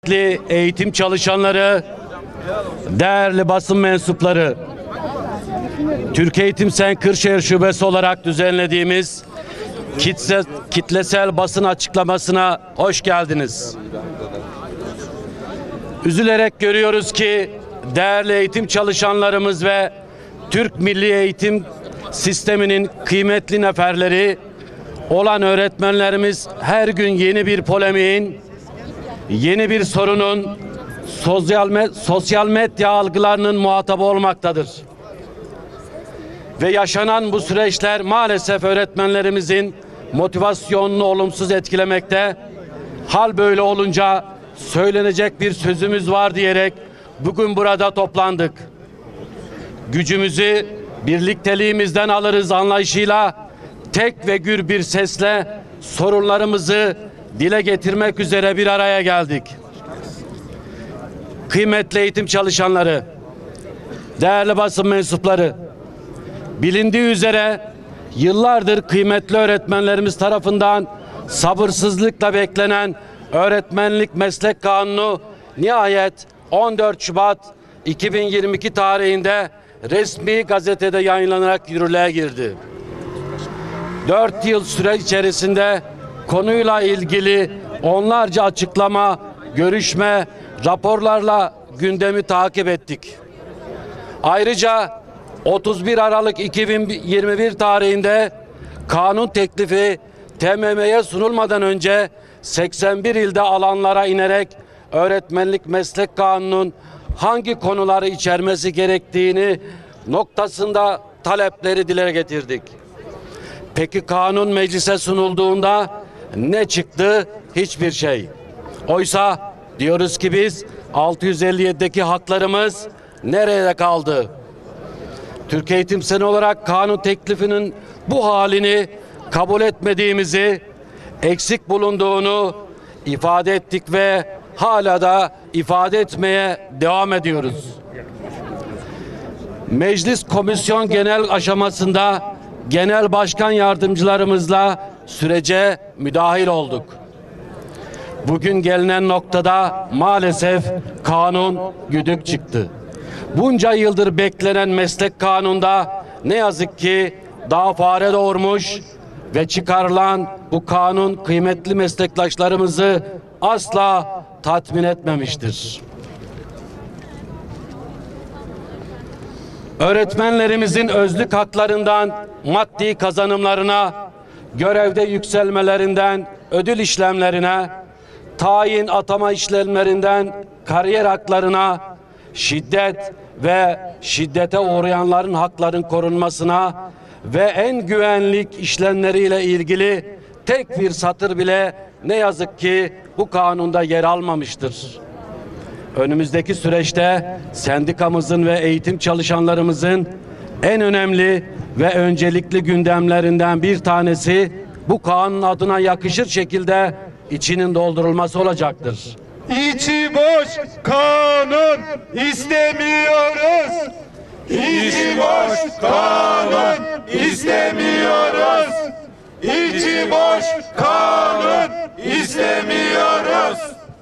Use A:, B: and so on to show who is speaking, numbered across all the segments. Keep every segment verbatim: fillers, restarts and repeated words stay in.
A: Değerli eğitim çalışanları, değerli basın mensupları, Türkiye Eğitim Sen Kırşehir Şubesi olarak düzenlediğimiz kitle, kitlesel basın açıklamasına hoş geldiniz. Üzülerek görüyoruz ki değerli eğitim çalışanlarımız ve Türk Milli Eğitim Sistemi'nin kıymetli neferleri olan öğretmenlerimiz her gün yeni bir polemiğin, yeni bir sorunun, sosyal, med sosyal medya algılarının muhatabı olmaktadır. Ve yaşanan bu süreçler maalesef öğretmenlerimizin motivasyonunu olumsuz etkilemekte. Hal böyle olunca söylenecek bir sözümüz var diyerek bugün burada toplandık. Gücümüzü birlikteliğimizden alırız anlayışıyla tek ve gür bir sesle sorunlarımızı dile getirmek üzere bir araya geldik. Kıymetli eğitim çalışanları, değerli basın mensupları, bilindiği üzere yıllardır kıymetli öğretmenlerimiz tarafından sabırsızlıkla beklenen Öğretmenlik Meslek Kanunu nihayet on dört Şubat iki bin yirmi iki tarihinde resmi gazetede yayınlanarak yürürlüğe girdi. Dört yıl süre içerisinde konuyla ilgili onlarca açıklama, görüşme, raporlarla gündemi takip ettik. Ayrıca otuz bir Aralık iki bin yirmi bir tarihinde kanun teklifi T M M'ye sunulmadan önce seksen bir ilde alanlara inerek Öğretmenlik Meslek Kanunu'nun hangi konuları içermesi gerektiğini noktasında talepleri dile getirdik. Peki kanun meclise sunulduğunda ne çıktı? Hiçbir şey. Oysa diyoruz ki biz altı yüz elli yedi'deki haklarımız nereye kaldı? Türkiye Eğitim Sen olarak kanun teklifinin bu halini kabul etmediğimizi, eksik bulunduğunu ifade ettik ve hala da ifade etmeye devam ediyoruz. Meclis komisyon genel aşamasında genel başkan yardımcılarımızla sürece müdahil olduk. Bugün gelinen noktada maalesef kanun güdük çıktı. Bunca yıldır beklenen meslek kanununda ne yazık ki daha fare doğurmuş ve çıkarılan bu kanun kıymetli meslektaşlarımızı asla tatmin etmemiştir. Öğretmenlerimizin özlük haklarından maddi kazanımlarına, görevde yükselmelerinden ödül işlemlerine, tayin atama işlemlerinden kariyer haklarına, şiddet ve şiddete uğrayanların hakların korunmasına ve en güvenlik işlemleriyle ilgili tek bir satır bile ne yazık ki bu kanunda yer almamıştır. Önümüzdeki süreçte sendikamızın ve eğitim çalışanlarımızın en önemli ve öncelikli gündemlerinden bir tanesi bu kanun adına yakışır şekilde içinin doldurulması olacaktır.
B: İçi boş kanun istemiyoruz. İçi boş kanun istemiyoruz. İçi boş kanun istemiyoruz.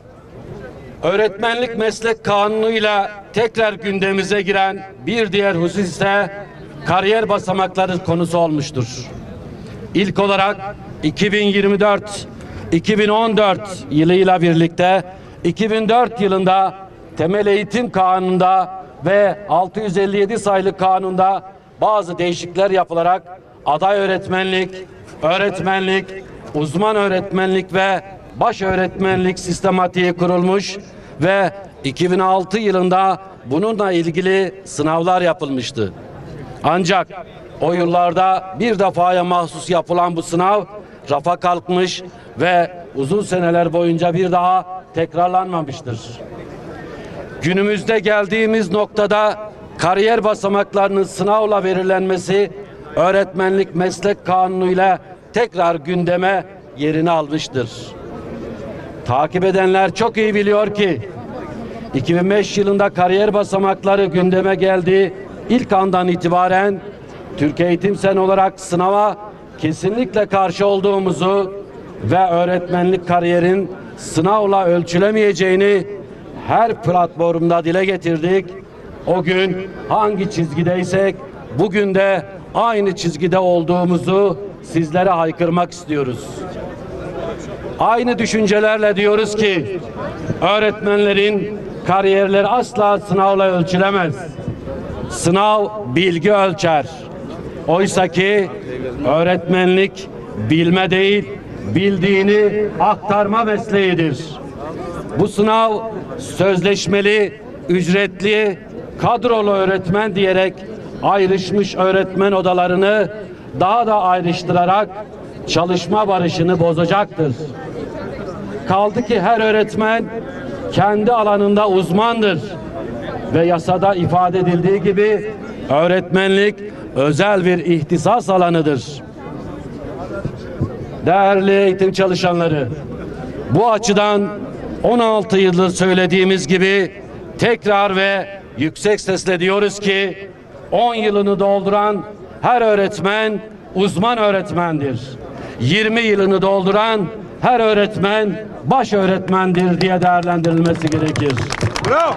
A: Öğretmenlik Meslek Kanunu'yla tekrar gündemimize giren bir diğer husus ise kariyer basamakları konusu olmuştur. İlk olarak iki bin yirmi dört iki bin on dört yılıyla birlikte iki bin dört yılında Temel Eğitim Kanunu'nda ve altı yüz elli yedi sayılı kanunda bazı değişiklikler yapılarak aday öğretmenlik, öğretmenlik, uzman öğretmenlik ve baş öğretmenlik sistematiği kurulmuş ve iki bin altı yılında bununla ilgili sınavlar yapılmıştı. Ancak o yıllarda bir defaya mahsus yapılan bu sınav rafa kalkmış ve uzun seneler boyunca bir daha tekrarlanmamıştır. Günümüzde geldiğimiz noktada kariyer basamaklarının sınavla belirlenmesi Öğretmenlik Meslek Kanunu ile tekrar gündeme yerini almıştır. Takip edenler çok iyi biliyor ki iki bin beş yılında kariyer basamakları gündeme geldiği ilk andan itibaren Türkiye Eğitim Sen olarak sınava kesinlikle karşı olduğumuzu ve öğretmenlik kariyerin sınavla ölçülemeyeceğini her platformda dile getirdik. O gün hangi çizgideysek bugün de aynı çizgide olduğumuzu sizlere haykırmak istiyoruz. Aynı düşüncelerle diyoruz ki öğretmenlerin kariyerleri asla sınavla ölçülemez. Sınav bilgi ölçer. Oysa ki öğretmenlik bilme değil, bildiğini aktarma mesleğidir. Bu sınav sözleşmeli, ücretli, kadrolu öğretmen diyerek ayrışmış öğretmen odalarını daha da ayrıştırarak çalışma barışını bozacaktır. Kaldı ki her öğretmen kendi alanında uzmandır ve yasada ifade edildiği gibi öğretmenlik özel bir ihtisas alanıdır. Değerli eğitim çalışanları, bu açıdan on altı yıldır söylediğimiz gibi tekrar ve yüksek sesle diyoruz ki on yılını dolduran her öğretmen uzman öğretmendir. yirmi yılını dolduran her öğretmen baş öğretmendir diye değerlendirilmesi gerekir.
B: Bravo.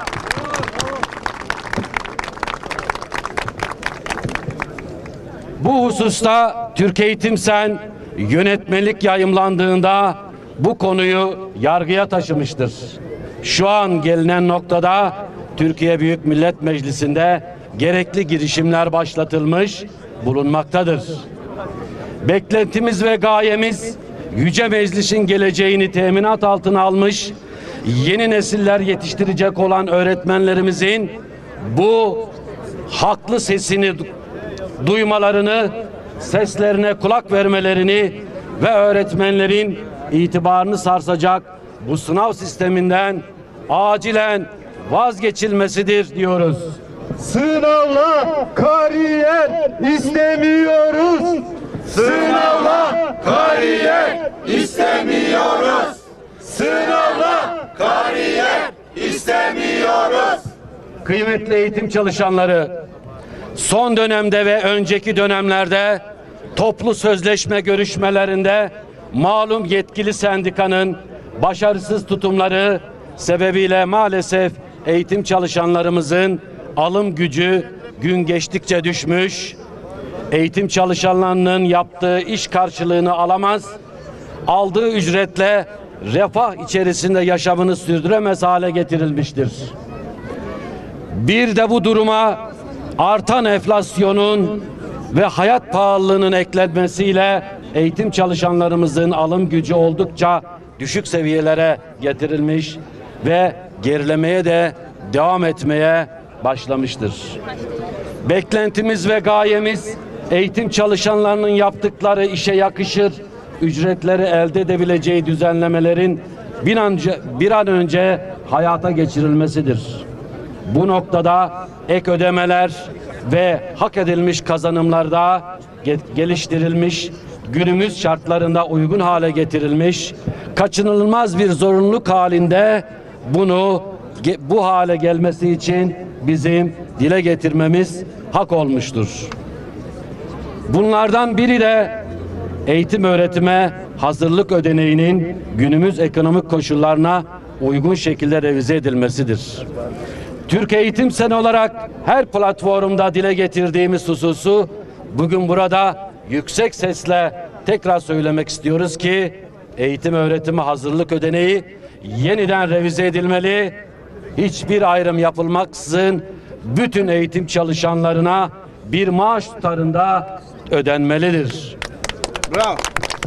A: Bu hususta Türk Eğitim Sen yönetmelik yayımlandığında bu konuyu yargıya taşımıştır. Şu an gelinen noktada Türkiye Büyük Millet Meclisi'nde gerekli girişimler başlatılmış bulunmaktadır. Beklentimiz ve gayemiz Yüce Meclis'in geleceğini teminat altına almış, yeni nesiller yetiştirecek olan öğretmenlerimizin bu haklı sesini duymalarını, seslerine kulak vermelerini ve öğretmenlerin itibarını sarsacak bu sınav sisteminden acilen vazgeçilmesidir diyoruz.
B: Sınavla kariyer istemiyoruz. Sınavla kariyer istemiyoruz. Sınavla kariyer istemiyoruz.
A: Kıymetli eğitim çalışanları, son dönemde ve önceki dönemlerde toplu sözleşme görüşmelerinde malum yetkili sendikanın başarısız tutumları sebebiyle maalesef eğitim çalışanlarımızın alım gücü gün geçtikçe düşmüş, eğitim çalışanlarının yaptığı iş karşılığını alamaz, aldığı ücretle refah içerisinde yaşamını sürdüremez hale getirilmiştir. Bir de bu duruma artan enflasyonun ve hayat pahalılığının eklenmesiyle eğitim çalışanlarımızın alım gücü oldukça düşük seviyelere getirilmiş ve gerilemeye de devam etmeye başlamıştır. Beklentimiz ve gayemiz eğitim çalışanlarının yaptıkları işe yakışır ücretleri elde edebileceği düzenlemelerin bir an önce, bir an önce hayata geçirilmesidir. Bu noktada ek ödemeler ve hak edilmiş kazanımlarda geliştirilmiş, günümüz şartlarında uygun hale getirilmiş, kaçınılmaz bir zorunluluk halinde bunu bu hale gelmesi için bizim dile getirmemiz hak olmuştur. Bunlardan biri de eğitim öğretime hazırlık ödeneğinin günümüz ekonomik koşullarına uygun şekilde revize edilmesidir. Türk Eğitim Sen olarak her platformda dile getirdiğimiz hususu bugün burada yüksek sesle tekrar söylemek istiyoruz ki eğitim öğretime hazırlık ödeneği yeniden revize edilmeli, hiçbir ayrım yapılmaksızın bütün eğitim çalışanlarına bir maaş tutarında ödenmelidir.
B: Bravo.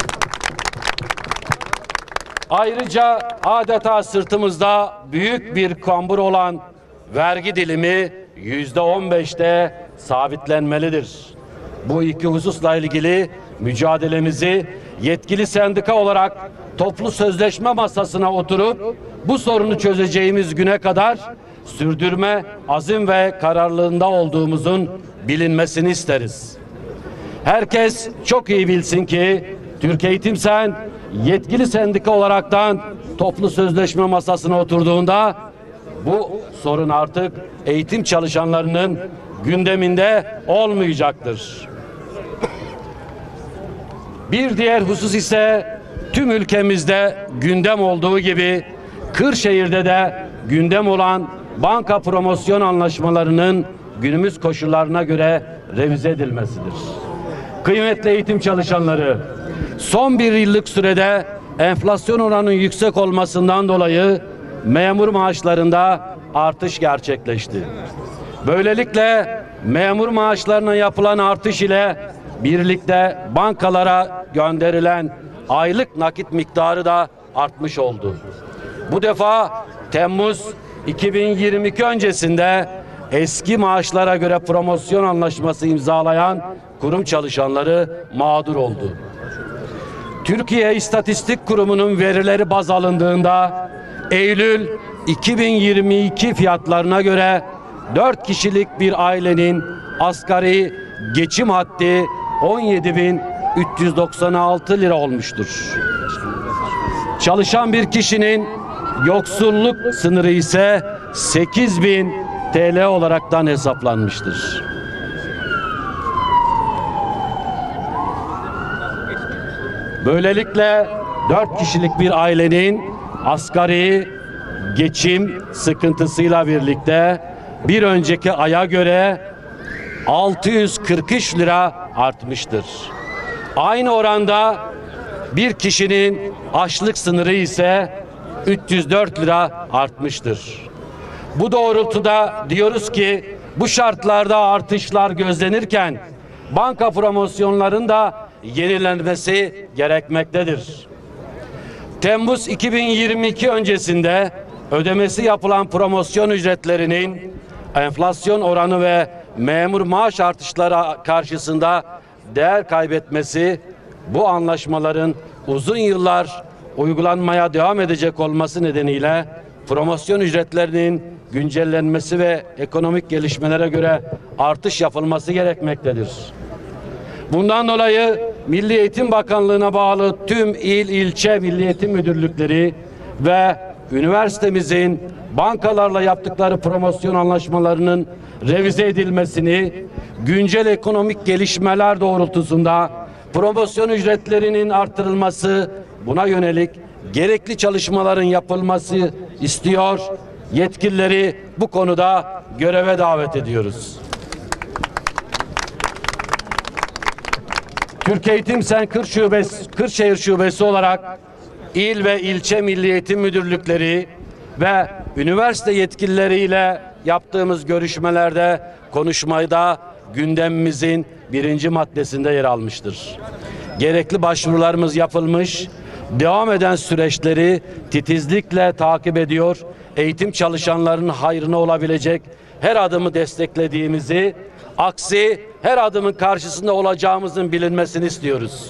A: Ayrıca adeta sırtımızda büyük bir kambur olan vergi dilimi yüzde on beşte sabitlenmelidir. Bu iki hususla ilgili mücadelemizi yetkili sendika olarak toplu sözleşme masasına oturup bu sorunu çözeceğimiz güne kadar sürdürme azim ve kararlılığında olduğumuzun bilinmesini isteriz. Herkes çok iyi bilsin ki Türk Eğitim Sen yetkili sendika olaraktan toplu sözleşme masasına oturduğunda bu sorun artık eğitim çalışanlarının gündeminde olmayacaktır. Bir diğer husus ise tüm ülkemizde gündem olduğu gibi Kırşehir'de de gündem olan banka promosyon anlaşmalarının günümüz koşullarına göre revize edilmesidir. Kıymetli eğitim çalışanları, son bir yıllık sürede enflasyon oranının yüksek olmasından dolayı memur maaşlarında artış gerçekleşti. Böylelikle memur maaşlarına yapılan artış ile birlikte bankalara gönderilen aylık nakit miktarı da artmış oldu. Bu defa Temmuz iki bin yirmi iki öncesinde eski maaşlara göre promosyon anlaşması imzalayan kurum çalışanları mağdur oldu. Türkiye İstatistik Kurumu'nun verileri baz alındığında Eylül iki bin yirmi iki fiyatlarına göre dört kişilik bir ailenin asgari geçim haddi on yedi bin üç yüz doksan altı lira olmuştur. Çalışan bir kişinin yoksulluk sınırı ise sekiz bin T L olaraktan hesaplanmıştır. Böylelikle dört kişilik bir ailenin asgari geçim sıkıntısıyla birlikte bir önceki aya göre altı yüz kırk üç lira artmıştır. Aynı oranda bir kişinin açlık sınırı ise üç yüz dört lira artmıştır. Bu doğrultuda diyoruz ki bu şartlarda artışlar gözlenirken banka promosyonlarının da yenilenmesi gerekmektedir. Temmuz iki bin yirmi iki öncesinde ödemesi yapılan promosyon ücretlerinin enflasyon oranı ve memur maaş artışları karşısında değer kaybetmesi bu anlaşmaların uzun yıllar uygulanmaya devam edecek olması nedeniyle promosyon ücretlerinin güncellenmesi ve ekonomik gelişmelere göre artış yapılması gerekmektedir. Bundan dolayı Milli Eğitim Bakanlığı'na bağlı tüm il, ilçe Milli Eğitim Müdürlükleri ve üniversitemizin bankalarla yaptıkları promosyon anlaşmalarının revize edilmesini, güncel ekonomik gelişmeler doğrultusunda promosyon ücretlerinin artırılması, buna yönelik gerekli çalışmaların yapılması istiyor. Yetkilileri bu konuda göreve davet ediyoruz. Türk Eğitim Sen Kırşehir, Kırşehir Şubesi olarak il ve ilçe Milli Eğitim Müdürlükleri ve üniversite yetkilileriyle yaptığımız görüşmelerde konuşmayda gündemimizin birinci maddesinde yer almıştır. Gerekli başvurularımız yapılmış, devam eden süreçleri titizlikle takip ediyor, eğitim çalışanlarının hayrına olabilecek her adımı desteklediğimizi, aksi her adımın karşısında olacağımızın bilinmesini istiyoruz.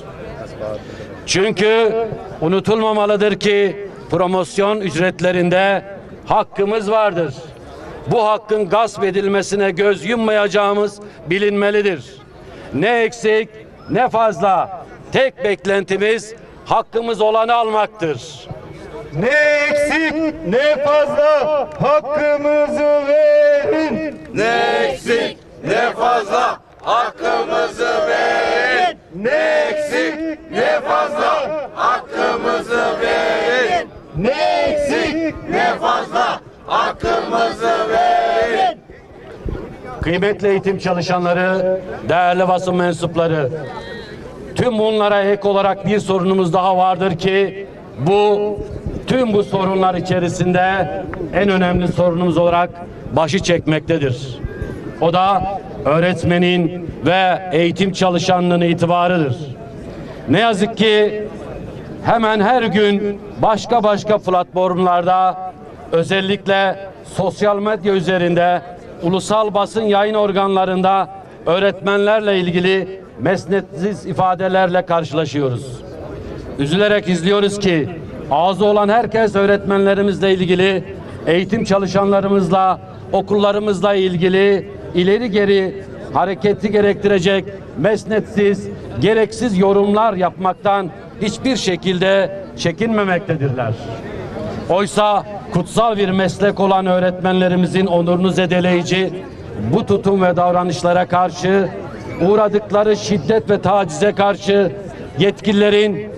A: Çünkü unutulmamalıdır ki promosyon ücretlerinde hakkımız vardır. Bu hakkın gasp edilmesine göz yummayacağımız bilinmelidir. Ne eksik ne fazla. Tek beklentimiz hakkımız olanı almaktır.
B: Ne eksik ne fazla hakkımızı verin.
C: Ne eksik ne fazla hakkımızı verin. Ne eksik ne fazla hakkımızı verin. Ne eksik ne fazla hakkımızı verin.
A: Kıymetli eğitim çalışanları, değerli basın mensupları, tüm bunlara ek olarak bir sorunumuz daha vardır ki bu tüm bu sorunlar içerisinde en önemli sorunumuz olarak başı çekmektedir. O da öğretmenin ve eğitim çalışanlığının itibarıdır. Ne yazık ki hemen her gün başka başka platformlarda, özellikle sosyal medya üzerinde, ulusal basın yayın organlarında öğretmenlerle ilgili mesnetsiz ifadelerle karşılaşıyoruz. Üzülerek izliyoruz ki ağzı olan herkes öğretmenlerimizle ilgili, eğitim çalışanlarımızla, okullarımızla ilgili ileri geri hareketi gerektirecek mesnetsiz, gereksiz yorumlar yapmaktan hiçbir şekilde çekinmemektedirler. Oysa kutsal bir meslek olan öğretmenlerimizin onurunu zedeleyici bu tutum ve davranışlara karşı, uğradıkları şiddet ve tacize karşı yetkililerin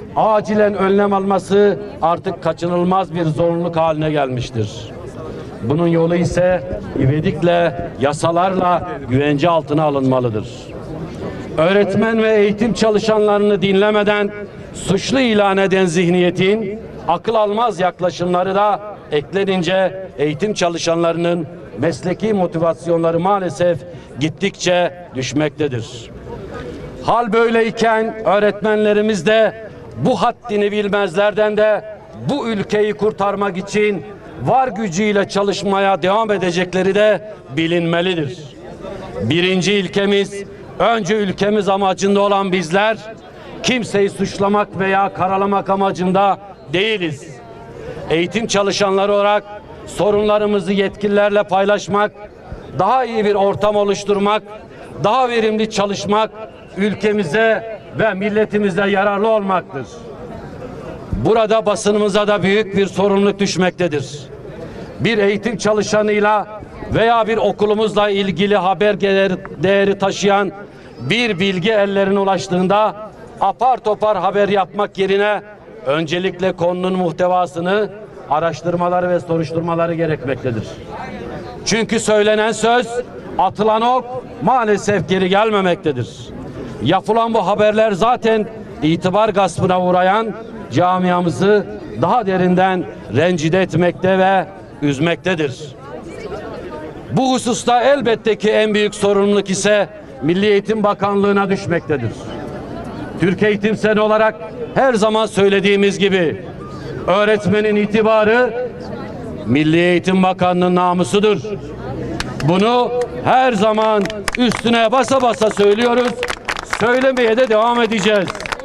A: acilen önlem alması artık kaçınılmaz bir zorunluluk haline gelmiştir. Bunun yolu ise ivedilikle yasalarla güvence altına alınmalıdır. Öğretmen ve eğitim çalışanlarını dinlemeden suçlu ilan eden zihniyetin akıl almaz yaklaşımları da eklenince eğitim çalışanlarının mesleki motivasyonları maalesef gittikçe düşmektedir. Hal böyleyken öğretmenlerimiz de bu haddini bilmezlerden de bu ülkeyi kurtarmak için var gücüyle çalışmaya devam edecekleri de bilinmelidir. Birinci ilkemiz, önce ülkemiz amacında olan bizler, kimseyi suçlamak veya karalamak amacında değiliz. Eğitim çalışanları olarak sorunlarımızı yetkililerle paylaşmak, daha iyi bir ortam oluşturmak, daha verimli çalışmak, ülkemize ve milletimize yararlı olmaktır. Burada basınımıza da büyük bir sorumluluk düşmektedir. Bir eğitim çalışanıyla veya bir okulumuzla ilgili haber değeri taşıyan bir bilgi ellerine ulaştığında apar topar haber yapmak yerine öncelikle konunun muhtevasını, araştırmaları ve soruşturmaları gerekmektedir. Çünkü söylenen söz, atılan ok maalesef geri gelmemektedir. Yapılan bu haberler zaten itibar gaspına uğrayan camiamızı daha derinden rencide etmekte ve üzmektedir. Bu hususta elbette ki en büyük sorumluluk ise Milli Eğitim Bakanlığı'na düşmektedir. Türk Eğitim Seni olarak her zaman söylediğimiz gibi öğretmenin itibarı Milli Eğitim Bakanlığı'nın namusudur. Bunu her zaman üstüne basa basa söylüyoruz. Söylemeye de devam edeceğiz.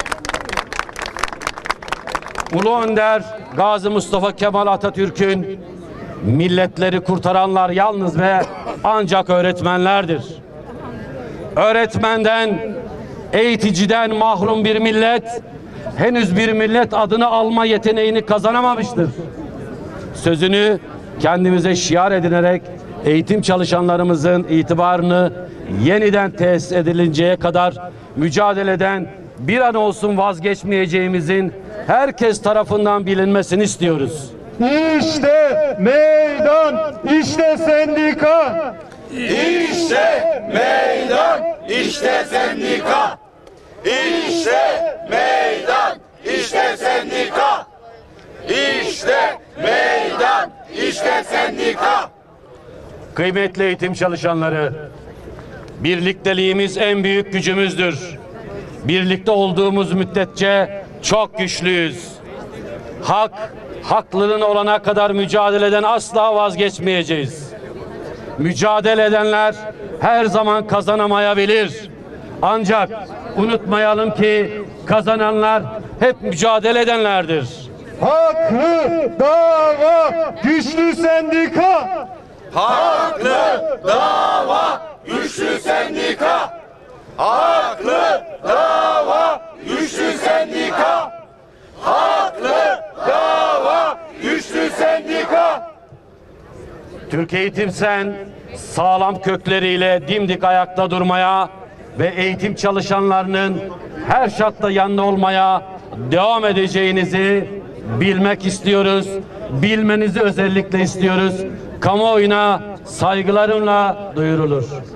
A: Ulu Önder Gazi Mustafa Kemal Atatürk'ün milletleri kurtaranlar yalnız ve ancak öğretmenlerdir. Öğretmenden, eğiticiden mahrum bir millet henüz bir millet adını alma yeteneğini kazanamamıştır. Sözünü kendimize şiar edinerek eğitim çalışanlarımızın itibarını yeniden tesis edilinceye kadar mücadeleden bir an olsun vazgeçmeyeceğimizin herkes tarafından bilinmesini istiyoruz.
B: İşte meydan, işte sendika.
C: İşte meydan, işte sendika. İşte meydan, işte sendika. İşte meydan, işte sendika.
A: Kıymetli eğitim çalışanları, birlikteliğimiz en büyük gücümüzdür. Birlikte olduğumuz müddetçe çok güçlüyüz. Hak, haklının olana kadar mücadeleden asla vazgeçmeyeceğiz. Mücadele edenler her zaman kazanamayabilir. Ancak unutmayalım ki kazananlar hep mücadele edenlerdir.
B: Haklı dava, güçlü sendika.
C: Haklı dava, güçlü sendika. Haklı dava, güçlü sendika. Haklı dava, güçlü sendika.
A: Türk Eğitim Sen sağlam kökleriyle dimdik ayakta durmaya ve eğitim çalışanlarının her şartta yanında olmaya devam edeceğinizi bilmek istiyoruz. Bilmenizi özellikle istiyoruz. Kamuoyuna saygılarımla duyurulur.